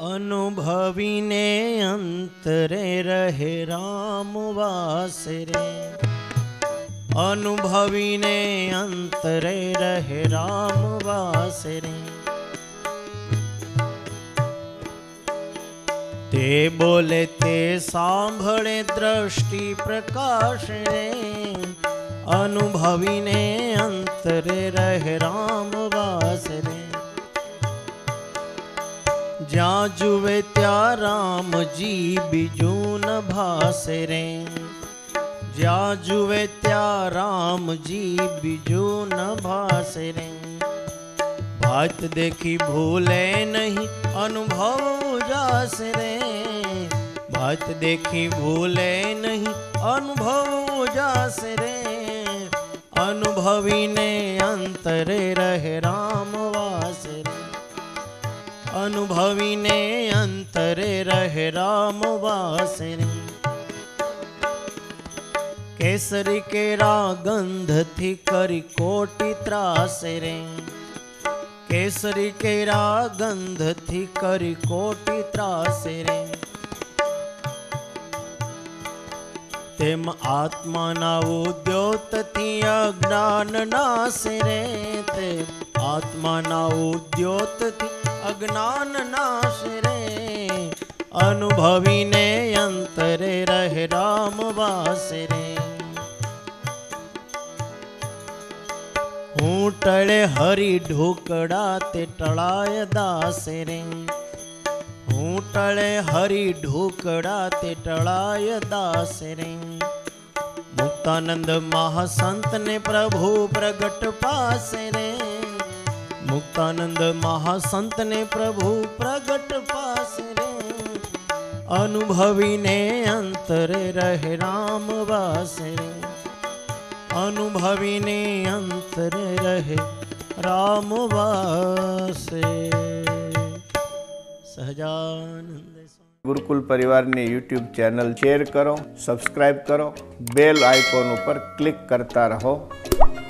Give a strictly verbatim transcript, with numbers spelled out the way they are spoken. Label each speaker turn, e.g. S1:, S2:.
S1: अनुभवीने अंतरे रहे राम वास रे। अनुभवीने अंतरे रहे राम वास रे। ते बोले ते सांभळे दृष्टि प्रकाश रे। अनुभवीने अंतरे रहे राम वास रे। ज्या जुवे त्या राम जी बीजू न भासे रे। ज्या जुवे त्या राम जी बीजू न भासे रे। बात देखी भूले नहीं अनुभव उजास रे। बात देखी भूले नहीं अनुभव उजास रे। अनुभवी ने अंतरे रहे राम वास रे। अनुभवी ने अंतरे रहे राम वास रे। केसरी केरा गंध थी करी कोटि त्रास रे। केसरी केरा गंध थी करी कोटि त्रास रे। तेम आत्मा ना उद्योत थी अज्ञान नाश रे। ते आत्मा ना उद्योत थी अज्ञान नाश रे। अनुभवी ने अंतरे रहे राम वास रे। हूँ टळे हरि ढोकड़ा ते टळाय दास रे। हूँ टळे हरि ढोकड़ा ते टळाय दास रे। मुक्तानंद महासंत ने प्रभु प्रगट पास रे। मुक्तानंद महासंत ने प्रभु प्रगट पास रे। अनुभवी ने अंतरे रहे राम वास रे। अनुभवी ने अंतरे रहे राम वास सहजानंद।
S2: गुरुकुल परिवार ने यूट्यूब चैनल शेयर करो, सब्सक्राइब करो, बेल आइकॉन पर क्लिक करता रहो।